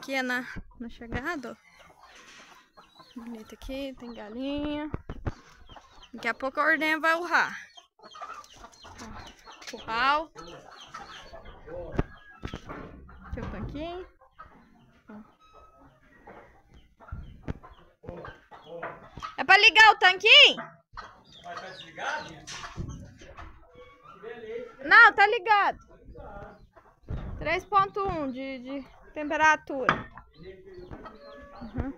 aqui é na chegada, ó. Bonito aqui, tem galinha. Daqui a pouco a ordenha vai urrar. Ó, curral. Aqui o tanquinho. Ó. É pra ligar o tanquinho? Vai estar desligado? Não, tá ligado. 3.1 de temperatura. Uhum.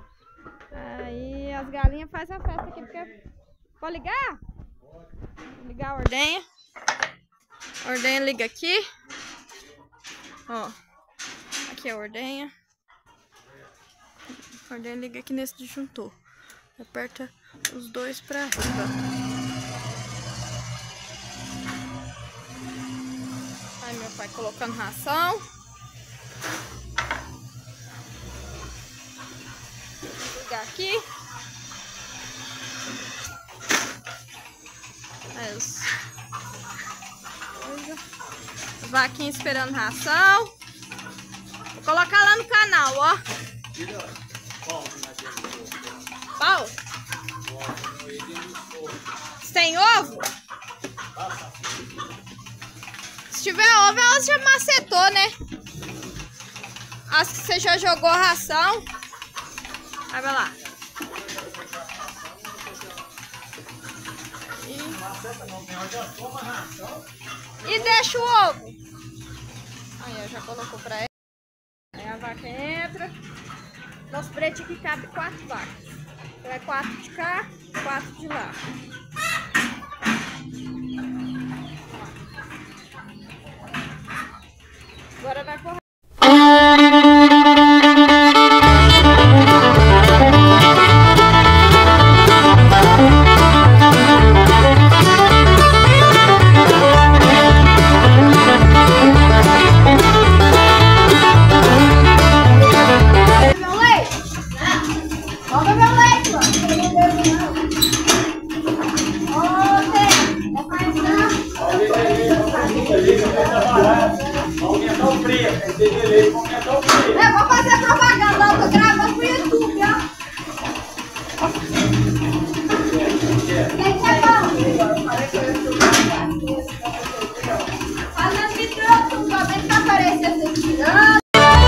Aí as galinhas fazem a festa aqui, porque... Pode ligar? Vou ligar a ordenha. A ordenha liga aqui. Ó. Aqui é a ordenha. A ordenha liga aqui nesse disjuntor. Aperta os dois pra riba. Aí meu pai colocando ração. Vou ligar aqui. Aí os vaquinhas esperando ração. Vou colocar lá no canal, ó. Pau? Você tem ovo? Se tiver ovo, ela já macetou, né? Acho que você já jogou ração. Aí vai lá. E deixa o ovo. Aí, já colocou pra ela. Aí a vaca entra. Nosso brete aqui cabe 4 vacas. Então é 4 de cá, 4 de lá. Agora vai correr. Eu vou fazer propaganda, eu tô gravando pro YouTube, ó. Quem quer bom? Fazendo vídeo no YouTube, ó, vem que aparecer vocês tirando.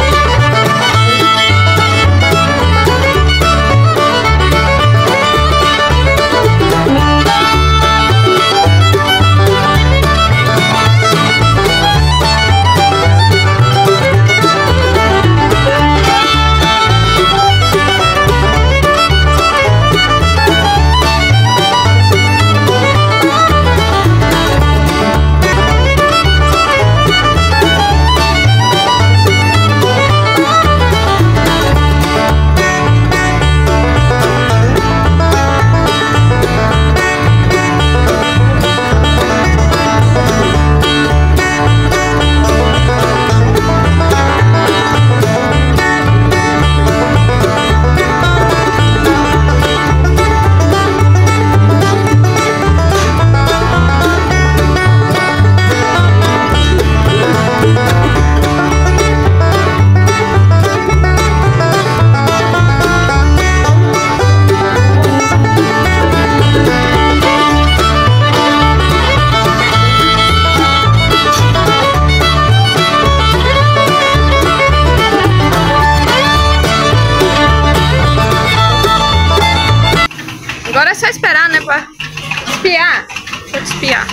Agora é só esperar, né, pra espiar. Deixa eu te espiar.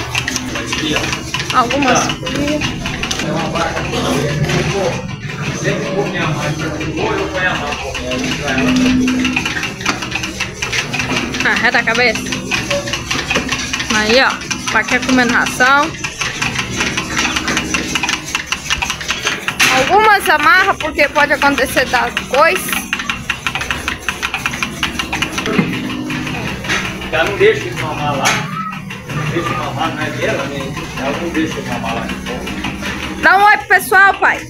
Algumas. É uma vaca que sempre põe a mão, ou eu ponho a mão. Ah, reta a cabeça. Aí, ó. Vaquinha comendo ração. Algumas amarra porque pode acontecer das coisas. Ela não deixa ele mamar lá. Não deixa ele mamar, não é dela, né? Ela não deixa ele mamar lá. Dá um oi pro pessoal, pai.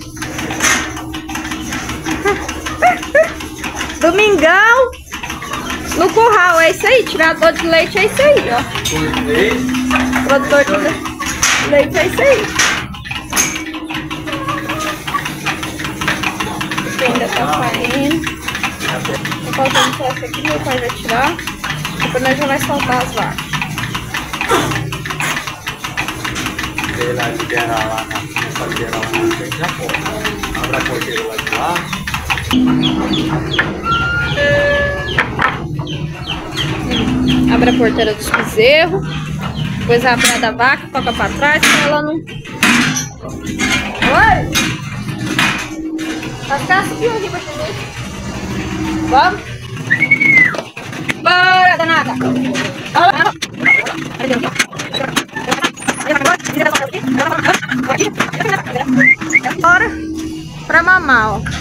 Domingão no curral, é isso aí. Tirador de leite é isso aí, ó. Produtor de leite é isso aí. ainda tá saindo. Tô faltando só essa aqui, meu pai vai tirar. Depois nós já vai soltar as vacas. Sei lá, liberar lá na liberar lá na frente, já pode. Abre a porteira lá de lá. Abre a porteira dos bezerros. Depois abre a da vaca, toca pra trás pra ela não... Oi! Vai ficar assim aqui pra comer. Vamos? Bora, danada! Bora pra mamar, ó.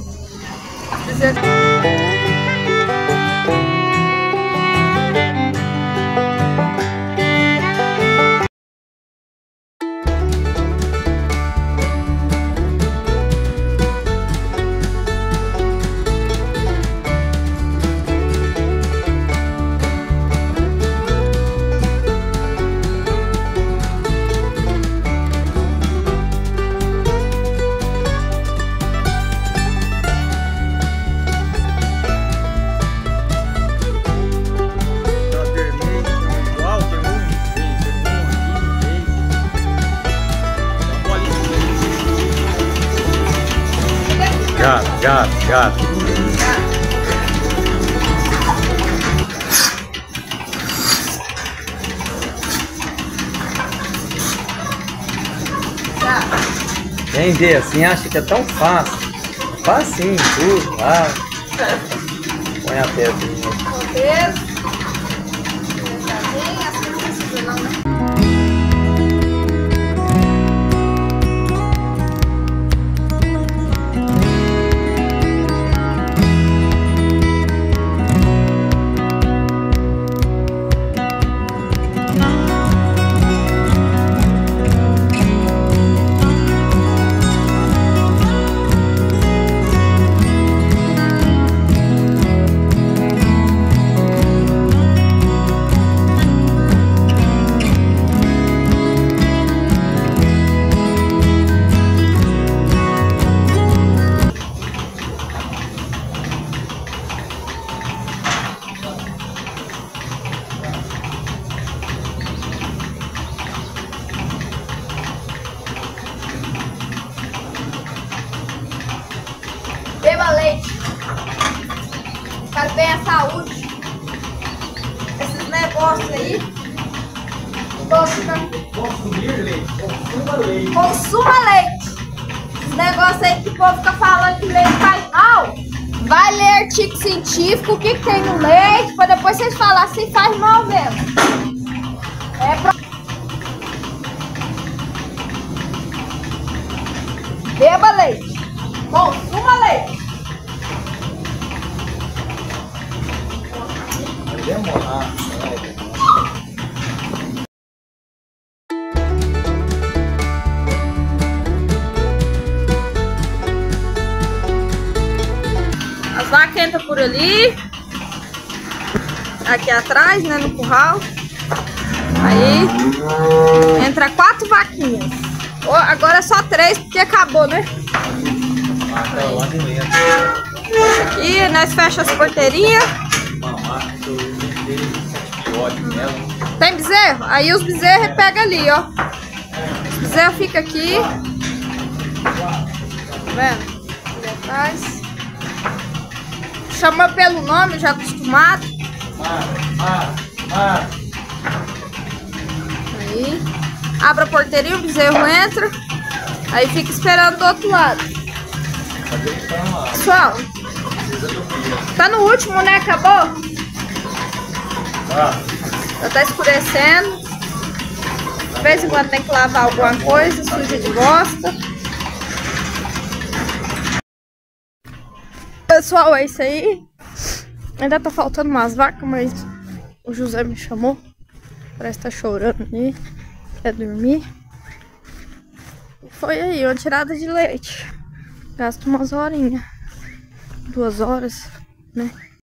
Gato. Quem vê assim acha que é tão fácil. Facinho, tudo, tá? Põe a pedrinha. Beba leite. Faz bem a saúde. Esses negócios aí. Consumir leite. Consuma leite. Consuma leite. Esses negócios aí que o povo fica falando que leite faz mal. Vai ler artigo científico, o que tem no leite, pra depois vocês falarem se faz mal mesmo. Beba leite. Consuma leite. Vai demorar. As vacas entram por ali. Aqui atrás, né, no curral. Aí entra 4 vaquinhas. Oh, agora é só 3 porque acabou, né? Aqui nós fechamos as porteirinhas. Tem bezerro? Aí os bezerros pegam ali, ó. Os bezerros ficam aqui. Tá vendo? Aqui atrás. Chama pelo nome, já acostumado. Aí. Abre a porteirinha, o bezerro entra. Aí fica esperando do outro lado. Pessoal, tá no último, né? Acabou? Já tá escurecendo. De vez em quando tem que lavar alguma coisa, suja de bosta. Pessoal, é isso aí. Ainda tá faltando umas vacas, mas o José me chamou. Parece que tá chorando ali. Quer dormir. Foi aí, uma tirada de leite. Gasta umas horinhas. 2 horas, né?